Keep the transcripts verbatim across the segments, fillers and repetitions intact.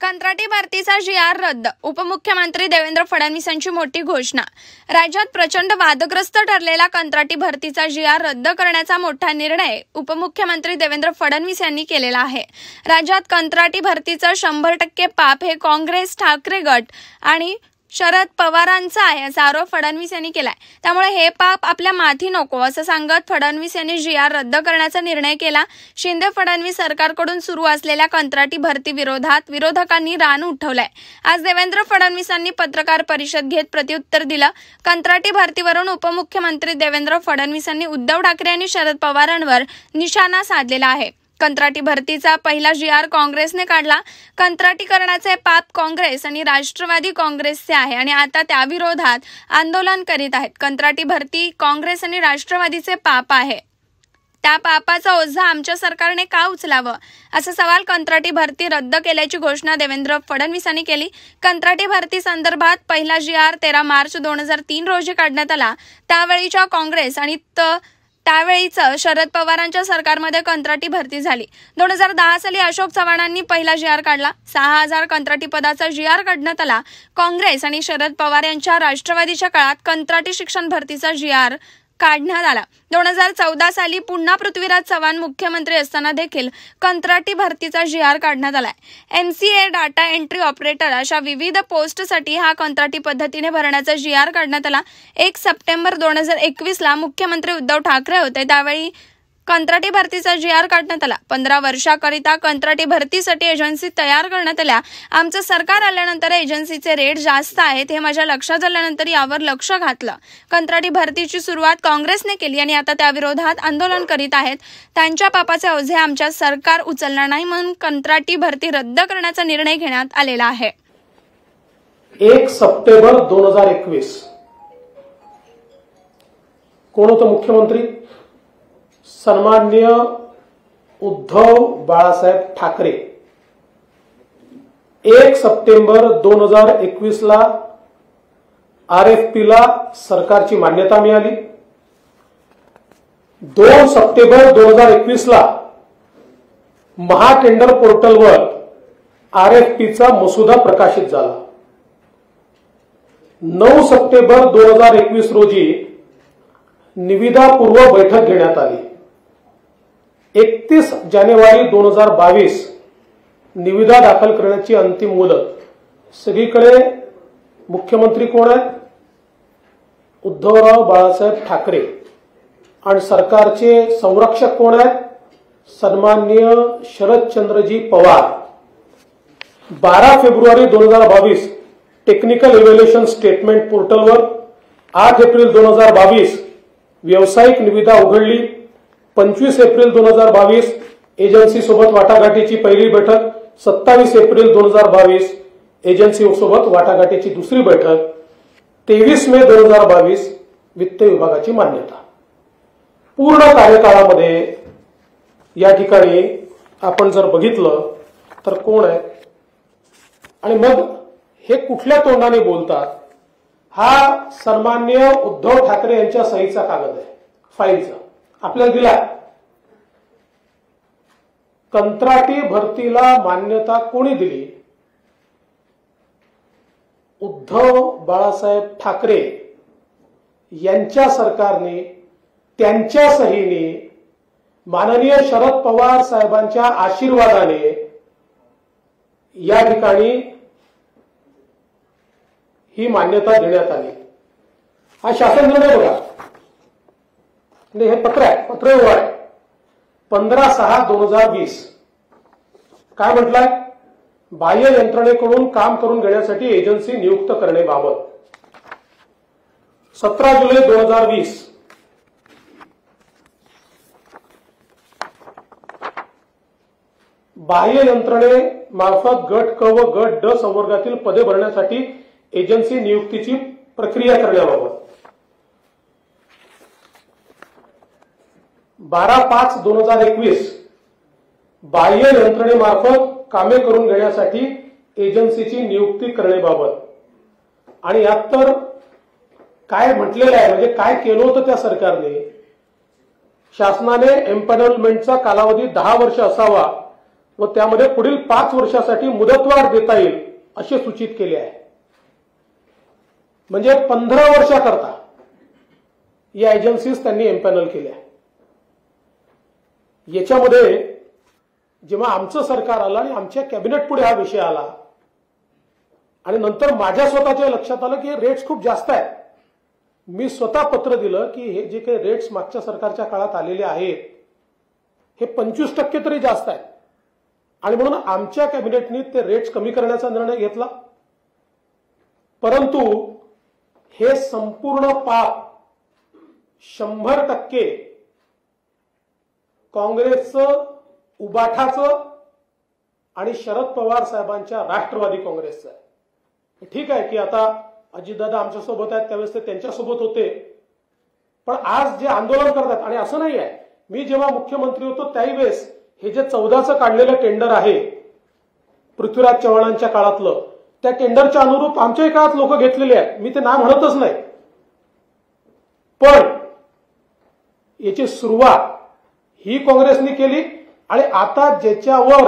कंत्राटी भरतीचा जी आर रद्द. उपमुख्यमंत्री देवेंद्र फडणवीसांची मोठी घोषणा. राज्यात प्रचंड वादग्रस्त ठरलेला कंत्राटी भरतीचा जी आर रद्द करण्याचा मोठा निर्णय उपमुख्यमंत्री देवेंद्र फडणवीस यांनी केलेला आहे. राज्यात कंत्राटी भरतीचं शंभर टक्के पाप हे काँग्रेस, ठाकरे गट आणि शरद पवारांचा आहे असा आरोप फडणवीस यांनी केलाय. त्यामुळे हे पाप आपल्या माथी नको असं सांगत फडणवीस यांनी जी आर रद्द करण्याचा निर्णय केला. शिंदे फडणवीस सरकारकडून सुरू असलेल्या कंत्राटी भरती विरोधात विरोधकांनी रान उठवलंय. आज देवेंद्र फडणवीसांनी पत्रकार परिषद घेत प्रत्युत्तर दिलं. कंत्राटी भरतीवरून उपमुख्यमंत्री देवेंद्र फडणवीसांनी उद्धव ठाकरे आणि शरद पवारांवर निशाणा साधलेला आहे. कंत्राटी भरतीचा पहिला जी आर काँग्रेसने काढला. कंत्राटीकरणाचे पाप काँग्रेस आणि राष्ट्रवादी काँग्रेसचे आहे आणि आता त्या विरोधात आंदोलन करीत आहेत. कंत्राटी भरती काँग्रेस आणि राष्ट्रवादीचे पाप आहे. त्या पापाचा ओझा आमच्या सरकारने का उचलावं असा सवाल कंत्राटी भरती रद्द केल्याची घोषणा देवेंद्र फडणवीसांनी केली. कंत्राटी भरती संदर्भात पहिला जी आर तेरा मार्च दोन हजार तीन रोजी काढण्यात आला. त्यावेळीच्या काँग्रेस आणि त त्यावेळीचं शरद पवारांच्या सरकारमध्ये कंत्राटी भरती झाली. दोन हजार दहा साली अशोक चव्हाणांनी पहिला जी आर काढला. सहा हजार कंत्राटी पदाचा जी आर काढण्यात आला. काँग्रेस आणि शरद पवार यांच्या राष्ट्रवादीच्या काळात कंत्राटी शिक्षण भरतीचा जी आर काढण्यात आला. दोन हजार चौदा साली पुन्हा पृथ्वीराज चव्हाण मुख्यमंत्री असताना देखील कंत्राटी भरतीचा जी आर काढण्यात आलाय. एमसीए, डाटा एंट्री ऑपरेटर अशा विविध पोस्टसाठी हा कंत्राटी पद्धतीने भरण्याचा जी आर काढण्यात आला. एक सप्टेंबर दोन हजार एकवीस ला मुख्यमंत्री उद्धव ठाकरे होते. त्यावेळी कंत्राटी भरतीचा जी आर काढण्यात आला. पंधरा वर्षाकरिता कंत्राटी भरतीसाठी एजन्सी तयार करण्यात आल्या. आमचं सरकार आल्यानंतर एजन्सीचे रेट जास्त आहेत हे माझ्या लक्षात आल्यानंतर यावर लक्ष घातलं. कंत्राटी भरतीची सुरुवात काँग्रेसने केली आणि आता त्या विरोधात आंदोलन करीत आहेत. त्यांच्या पापाचे ओझे आमच्या सरकार उचलणार नाही म्हणून कंत्राटी भरती रद्द करण्याचा निर्णय घेण्यात आलेला आहे. एक सप्टेंबर दोन हजार एकवीस कोण होतं मुख्यमंत्री? सन्माननीय उद्धव बाळासाहेब ठाकरे. एक सप्टेंबर दोन हजार एकवीस ला आर एफ पी ला सरकारची मान्यता मिळाली. दोन सप्टेंबर दोन हजार एकवीस ला महाटेंडर पोर्टलवर आर एफ पी चा मसुदा प्रकाशित झाला. नऊ सप्टेंबर दोन हजार एकवीस रोजी निविदापूर्व बैठक घेण्यात आली. एकतीस जानेवारी दोन हजार बावीस निविदा दाखल करण्याची अंतिम मुदत. सगळीकडे मुख्यमंत्री कोण आहेत? उद्धवराव बाळासाहेब ठाकरे. आणि सरकारचे संरक्षक कोण आहेत? सन्माननीय शरदचंद्रजी पवार. बारा फेब्रुवारी दोन हजार बावीस टेक्निकल इव्हॅल्युएशन स्टेटमेंट पोर्टलवर आठ एप्रिल दोन हजार बावीस व्यावसायिक निविदा उघडली. पंचवीस एप्रिल दोन हजार बावीस एजन्सी सोबत वाटाघाटीची पहिली बैठक. सत्तावीस एप्रिल दोन हजार बावीस एजन्सी सोबत वाटाघाटीची दुसरी बैठक. तेवीस मे दोन हजार बावीस वित्त विभागाची मान्यता. पूर्ण कार्यकाळामध्ये या ठिकाणी आपण जर बघितलं तर कोण आहे आणि मग हे कुठल्या तोंडाने बोलतात? हा सन्माननीय उद्धव ठाकरे यांच्या सहीचा कागद आहे, फाईलचा आपल्याला दिला. कंत्राटी भरतीला मान्यता कोणी दिली? उद्धव बाळासाहेब ठाकरे यांच्या सरकारने त्यांच्या सहीने माननीय शरद पवार साहेबांच्या आशीर्वादाने या ठिकाणी ही मान्यता देण्यात आली. हा शासन निर्णय बघा. हे पत्र आहे, पत्र व्यवहार आहे. पंधरा सहा दोन हजार वीस काय म्हटलंय? बाह्य यंत्रणेकडून काम करून घेण्यासाठी एजन्सी नियुक्त करण्याबाबत. सतरा जुलै दोन हजार वीस बाह्य यंत्रणे मार्फत गट क व गट ड संवर्गातील पदे भरण्यासाठी एजन्सी नियुक्तीची प्रक्रिया करण्याबाबत. बारा पाच दोन हजार एकवीस बाह्य यंत्रणेमार्फत कामे करून घेण्यासाठी एजन्सीची नियुक्ती करण्याबाबत. आणि यात तर काय म्हटलेलं आहे, म्हणजे काय केलं होतं त्या सरकारने? शासनाने एम्पॅनलमेंटचा कालावधी दहा वर्ष असावा व व त्यामध्ये पुढील पाच वर्षासाठी मुदतवाढ देता येईल असे सूचित केले आहे. म्हणजे पंधरा वर्षाकरता या एजन्सीज त्यांनी एम्पॅनल केल्या. याच्यामध्ये जेव्हा आमचं सरकार आलं आणि आमच्या कॅबिनेट पुढे हा विषय आला आणि नंतर माझ्या स्वतःच्या लक्षात आलं की रेट्स खूप जास्त आहेत. मी स्वतः पत्र दिलं की हे जे काही रेट्स मागच्या सरकारच्या काळात आलेले आहेत हे पंचवीस टक्के तरी जास्त आहेत आणि म्हणून आमच्या कॅबिनेटने ते रेट्स कमी करण्याचा निर्णय घेतला. परंतु हे संपूर्ण पाप शंभर टक्के काँग्रेसचं, उबाठाचं आणि शरद पवार साहेबांच्या राष्ट्रवादी काँग्रेसचं आहे. ठीक आहे की आता अजितदादा आमच्यासोबत आहेत त्यावेळेस ते त्यांच्यासोबत होते, पण आज जे आंदोलन करतात आणि असं नाही आहे, मी जेव्हा मुख्यमंत्री होतो त्याही वेळेस हे जे चौदाचं काढलेलं टेंडर आहे पृथ्वीराज चव्हाणांच्या काळातलं, त्या टेंडरच्या अनुरूप आमच्याही काळात लोक घेतलेले आहेत. मी ते नाव म्हणतच नाही, पण याची सुरुवात ही काँग्रेसने केली आणि आता ज्याच्यावर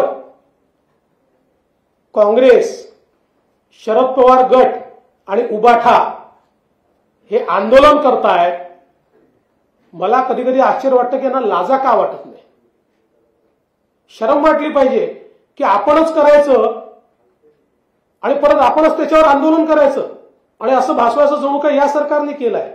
काँग्रेस, शरद पवार गट आणि उबाठा हे आंदोलन करतायत, मला कधी कधी आश्चर्य वाटतं की यांना लाजा का वाटत नाही. शरम वाटली पाहिजे की आपणच करायचं आणि परत आपणच त्याच्यावर आंदोलन करायचं आणि असं भासवायचं जणू काय या सरकारने केलंय.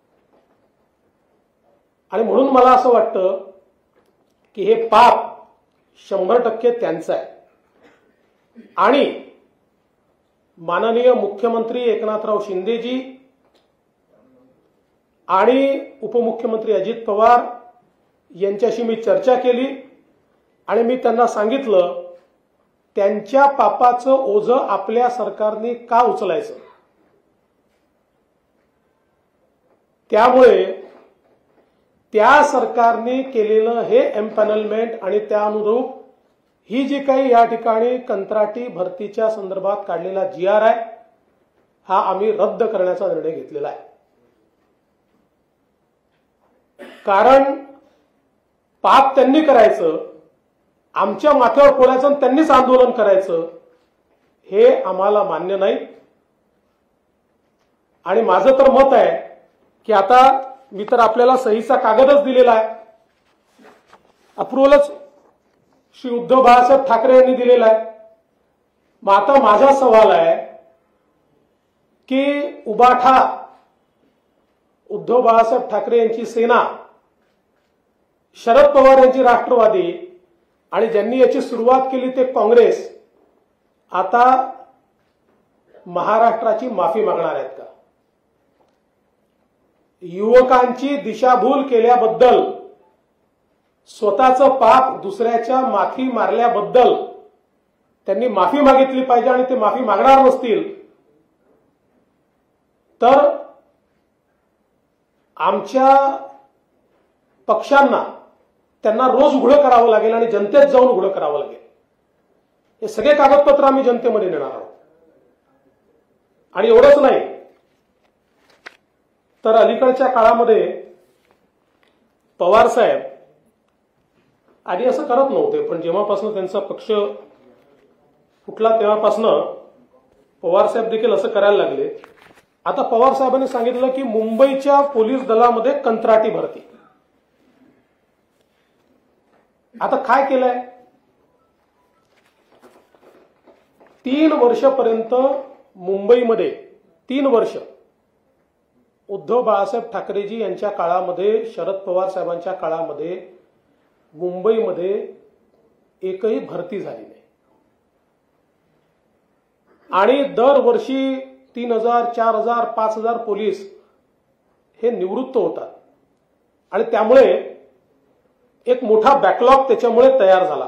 आणि म्हणून मला असं वाटतं की हे पाप शंभर टक्के त्यांचं आहे. आणि माननीय मुख्यमंत्री एकनाथराव शिंदेजी आणि उपमुख्यमंत्री अजित पवार यांच्याशी मी चर्चा केली आणि मी त्यांना सांगितलं त्यांच्या पापाचं ओझं आपल्या सरकारने का उचलायचं. त्यामुळे त्या सरकारने केलेलं हे एम्पॅनलमेंट आणि त्या अनुरूप ही जी काही या ठिकाणी कंत्राटी भरतीच्या संदर्भात काढलेला जी आर आहे हा आम्ही रद्द करण्याचा निर्णय घेतलेला आहे. कारण पाप त्यांनी करायचं, आमच्या माथ्यावर फोडायचं आणि त्यांनीच आंदोलन करायचं हे आम्हाला मान्य नाही. आणि माझं तर मत आहे की आता मी तर आपल्याला सहीचा कागदच दिलेला आहे, अप्रुव्हलच श्री उद्धव बाळासाहेब ठाकरे यांनी दिलेला आहे. मग आता माझा सवाल आहे की उबाठा, उद्धव बाळासाहेब ठाकरे यांची सेना, शरद पवार यांची राष्ट्रवादी आणि ज्यांनी याची सुरुवात केली ते काँग्रेस आता महाराष्ट्राची माफी मागणार आहेत का? युवकांची दिशाभूल केल्याबद्दल, स्वतःचं पाप दुसऱ्याच्या माथी मारल्याबद्दल त्यांनी माफी मागितली पाहिजे. आणि ते माफी मागणार नसतील तर आमच्या पक्षांना त्यांना रोज उघडं करावं लागेल आणि जनतेत जाऊन उघडं करावं लागेल. हे सगळे कागदपत्र आम्ही जनतेमध्ये नेणार आहोत. आणि एवढंच नाही तर अलीकडच्या काळामध्ये पवार साहेब आधी असं करत नव्हते, पण जेव्हापासून त्यांचा पक्ष फुटला तेव्हापासून पवार साहेब देखील असं करायला लागले. आता पवार साहेबांनी सांगितलं की मुंबईच्या पोलीस दलामध्ये कंत्राटी भरती. आता काय केलंय, तीन वर्षापर्यंत मुंबईमध्ये, तीन वर्ष उद्धव बाळासाहेब ठाकरेजी यांच्या काळामध्ये, शरद पवार साहेबांच्या काळामध्ये मुंबईमध्ये एकही भरती झाली नाही. आणि दरवर्षी तीन हजार चार हजार पाच हजार पोलीस हे निवृत्त होतात आणि त्यामुळे एक मोठा बॅकलॉग त्याच्यामुळे तयार झाला.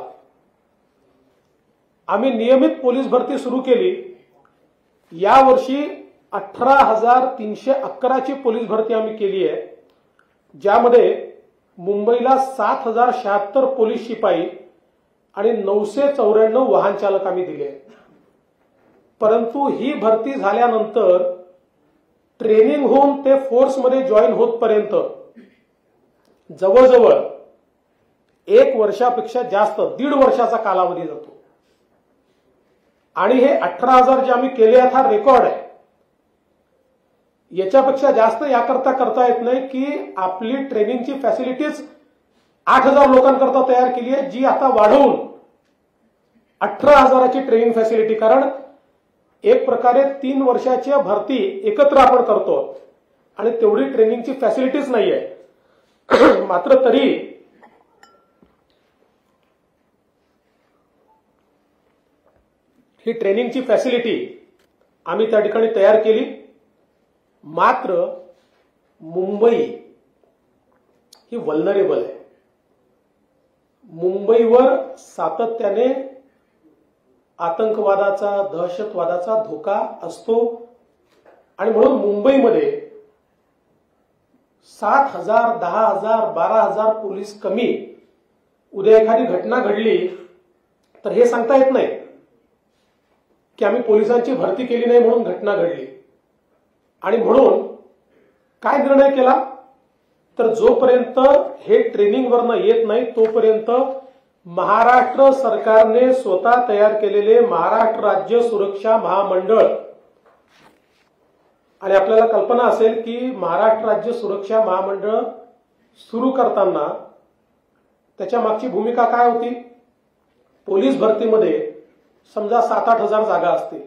आम्ही नियमित पोलीस भरती सुरू केली. यावर्षी अठरा हजार तीनशे अकराची पोलीस भरती आम्ही केली आहे, ज्यामध्ये मुंबईला सात हजार शहात्तर पोलीस शिपाई आणि नऊशे चौऱ्याण्णव वाहन चालक आम्ही दिले. परंतु ही भरती झाल्यानंतर ट्रेनिंग होऊन ते फोर्समध्ये जॉईन होतपर्यंत जवळजवळ एक वर्षापेक्षा जास्त दीड वर्षाचा कालावधी जातो आणि हे अठरा हजार जे आम्ही केले आहेत हा रेकॉर्ड आहे. याच्यापेक्षा जास्त याकरता करता येत नाही की आपली ट्रेनिंगची फॅसिलिटीज आठ हजार लोकांकरता तयार केली आहे, जी आता वाढवून अठरा हजाराची ट्रेनिंग फॅसिलिटी, कारण एक प्रकारे तीन वर्षाची भरती एकत्र आपण करतो आणि तेवढी ट्रेनिंगची फॅसिलिटीज नाही आहे. मात्र तरी ही ट्रेनिंगची फॅसिलिटी आम्ही त्या ठिकाणी तयार केली. मात्र मुंबई ही वल्नरेबल आहे. मुंबईवर सातत्याने आतंकवादाचा, दहशतवादाचा धोका असतो आणि म्हणून मुंबईमध्ये सात हजार दहा हजार बारा हजार पोलीस कमी, उद्या एखादी घटना घडली तर हे सांगता येत नाही की आम्ही पोलिसांची भरती केली नाही म्हणून घटना घडली. आणि म्हणून काय निर्णय केला तर जोपर्यंत हे ट्रेनिंगवरनं येत नाही तोपर्यंत महाराष्ट्र सरकारने स्वतः तयार केलेले महाराष्ट्र राज्य सुरक्षा महामंडळ, आणि आपल्याला कल्पना असेल की महाराष्ट्र राज्य सुरक्षा महामंडळ सुरू करताना त्याच्या मागची भूमिका काय होती. पोलीस भरतीमध्ये समजा सात आठ हजार जागा असतील,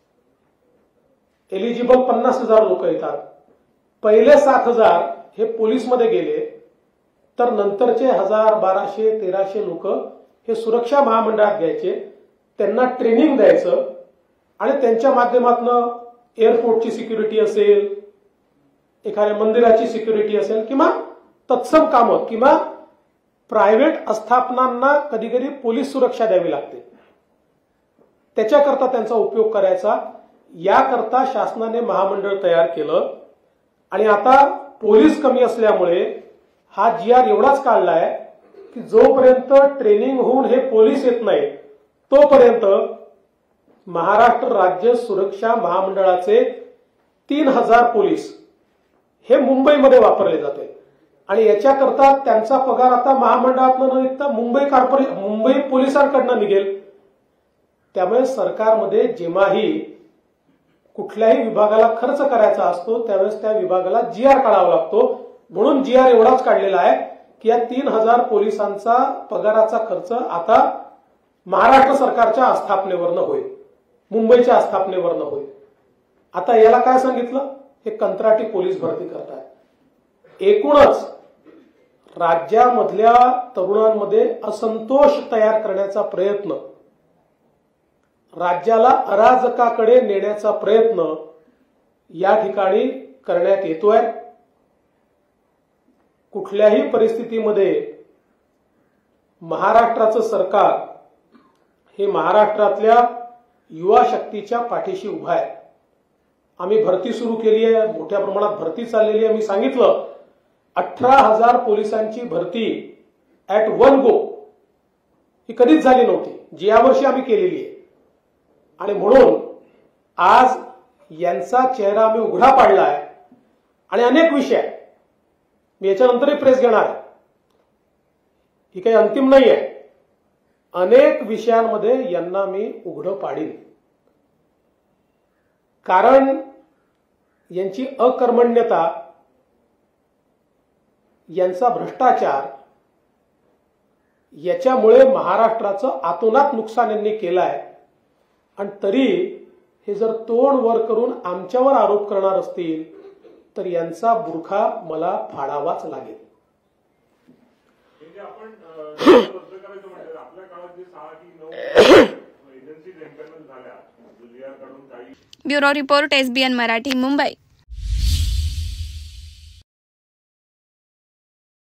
एलिजिबल पन्नास हजार लोक येतात. पहिले सात हजार हे पोलीसमध्ये गेले तर नंतरचे हजार बाराशे तेराशे लोक हे सुरक्षा महामंडळात घ्यायचे, त्यांना ट्रेनिंग द्यायचं आणि त्यांच्या माध्यमातून एअरपोर्टची सिक्युरिटी असेल, एखाद्या मंदिराची सिक्युरिटी असेल किंवा तत्सम कामं किंवा प्रायव्हेट आस्थापनांना कधी कधी पोलीस सुरक्षा द्यावी लागते, त्याच्याकरता त्यांचा उपयोग करायचा. याकरता शासनाने महामंडळ तयार केलं आणि आता पोलीस कमी असल्यामुळे हा जी आर एवढाच काढलाय की जोपर्यंत ट्रेनिंग होऊन हे पोलीस येत नाही तोपर्यंत महाराष्ट्र राज्य सुरक्षा महामंडळाचे तीन हजार पोलीस हे मुंबईमध्ये वापरले जाते आणि याच्याकरता त्यांचा पगार आता महामंडळातनं न निघता मुंबई कॉर्पोरेशन मुंबई पोलिसांकडनं निघेल. त्यामुळे सरकारमध्ये जेव्हाही कुठल्याही विभागाला खर्च करायचा असतो त्यावेळेस त्या विभागाला जी आर काढावा लागतो. म्हणून जी आर एवढाच काढलेला आहे की या तीन हजार पोलिसांचा पगाराचा खर्च आता महाराष्ट्र सरकारच्या आस्थापनेवरनं होईल, मुंबईच्या आस्थापनेवरनं होईल. आता याला काय सांगितलं, हे कंत्राटी पोलीस भरती करताय. एकूणच राज्यामधल्या तरुणांमध्ये असंतोष तयार करण्याचा प्रयत्न, राज्याला अराजकाकडे नेण्याचा प्रयत्न या ठिकाणी करण्यात येतोय. कुठल्याही परिस्थितीमध्ये महाराष्ट्राचं सरकार हे महाराष्ट्रातल्या युवा शक्तीच्या पाठीशी उभा आहे. आम्ही भरती सुरू केली आहे, मोठ्या प्रमाणात भरती चाललेली आहे. मी सांगितलं अठरा हजार पोलिसांची भरती ऍट वन गो ही कधीच झाली नव्हती, जी यावर्षी आम्ही केलेली आहे. आणि म्हणून आज यांचा चेहरा आम्ही उघडा पाडलाय आणि अनेक विषय, मी याच्यानंतरही प्रेस घेणार आहे, ही काही अंतिम नाही आहे, अनेक विषयांमध्ये यांना मी उघडं पाडीन. कारण यांची अकर्मण्यता, यांचा भ्रष्टाचार, याच्यामुळे महाराष्ट्राचं आतोनात नुकसान यांनी केलं आहे. आणि तरी हे जर तोंड वर करून आमच्यावर आरोप करणार असतील तर यांचा बुरखा मला फाडावाच लागेल. आपण रद्द करायचं म्हणजे आपल्या काळात जे सहा की नऊ एजन्सी झाल्या, bureau report SBN Marathi, Mumbai.